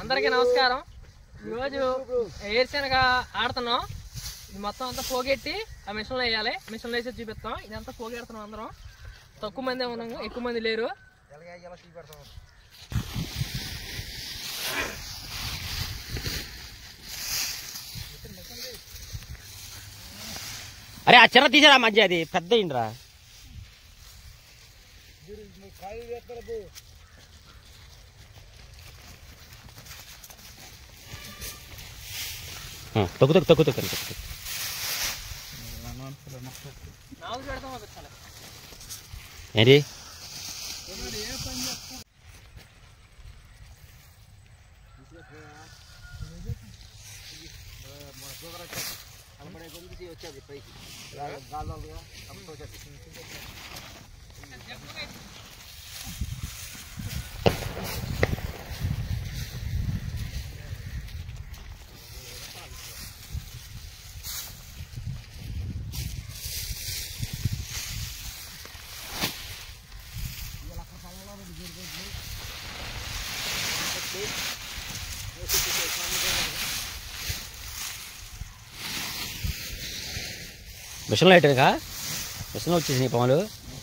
అందరికీ నమస్కారం. ఈరోజు ఏరుశనగ ఆడుతున్నాం. ఇది మొత్తం అంతా పోగెట్టి ఆ మిషన్లో వేయాలి. మిషన్లో వేసి చూపిస్తాం. ఇదంతా పోగెడుతున్నాం. అందరం తక్కువ మంది ఉన్నాము, ఎక్కువ మంది లేరు. అరే ఆ చెర తీసారా మధ్య, అది పెద్ద ఇండ్రా. తొక్కు తొక్కు తొక్కు తొక్కు తొక్కు ఏంటి మిషన్లో అయిటేగా మిషన్లో వచ్చేసి పాములు.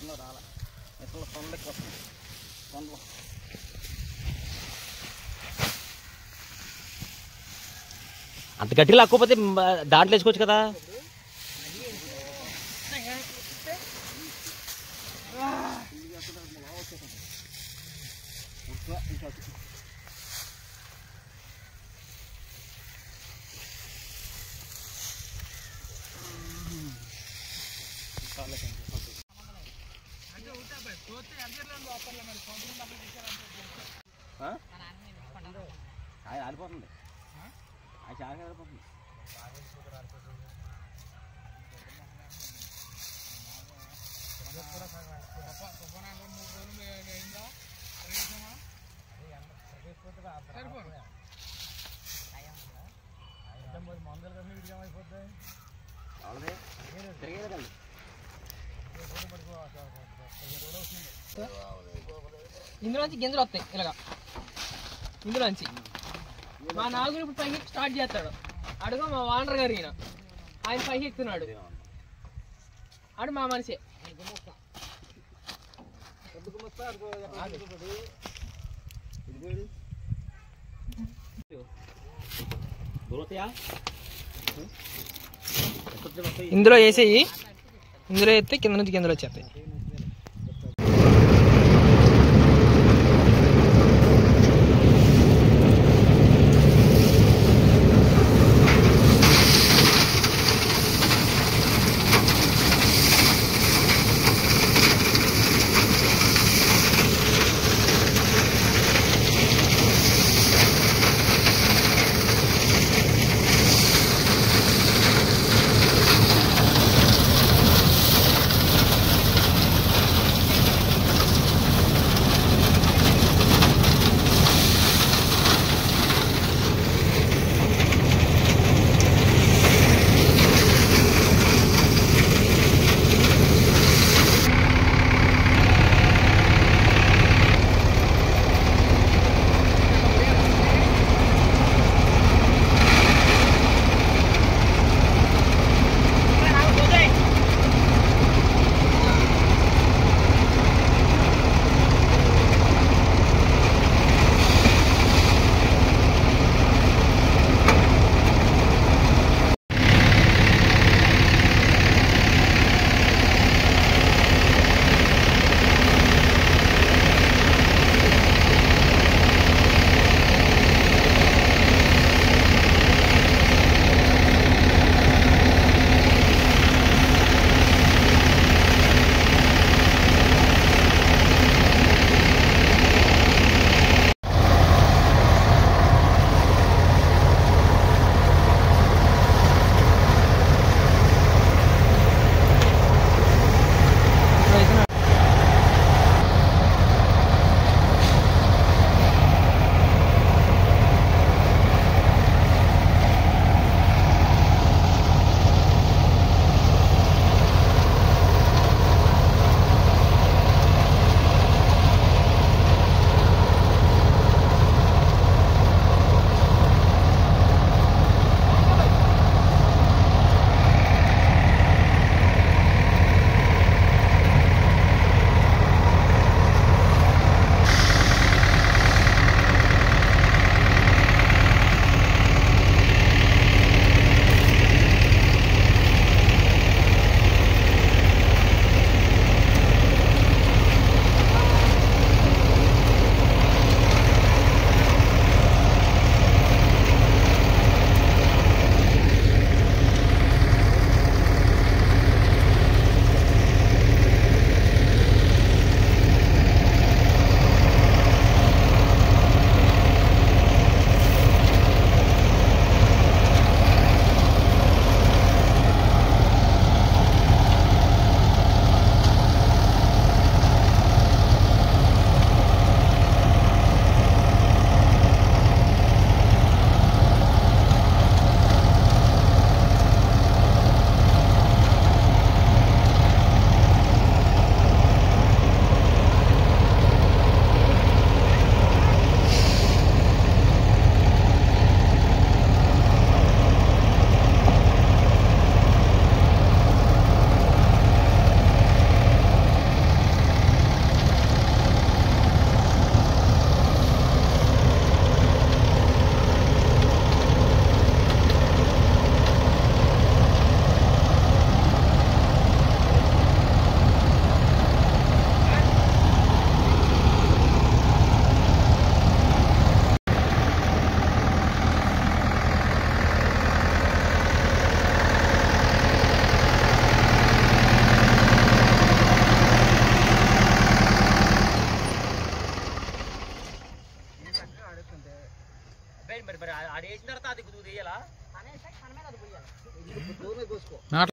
అంత గట్టిగా లాక్కోపోతే దాంట్లో వేసుకోవచ్చు కదా. ఆడిపోతుంది ఆడిపోతుంది. ఇందులోంచి గింజలు వస్తాయి ఇలాగా. ఇందులోంచి మా నాగుడు ఇప్పుడు పైకి స్టార్ట్ చేస్తాడు. అడుగు మా వాండర్ గారు, ఈయన ఆయన పైకి ఎక్కుతున్నాడు. అడు మా మనిషి. ఇందులో వేసేయి. ఇందులో వేస్తే కింద నుంచి గింజలు వచ్చేస్తాయి. మరి ఆడ వేసిన తర్వాత అది కుదురు తీయాలా అనేసి కనమే అది పోయాలి.